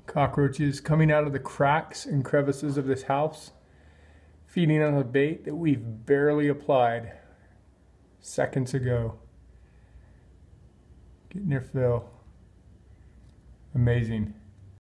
Cockroaches coming out of the cracks and crevices of this house, feeding on the bait that we've barely applied seconds ago. Getting their fill. Amazing.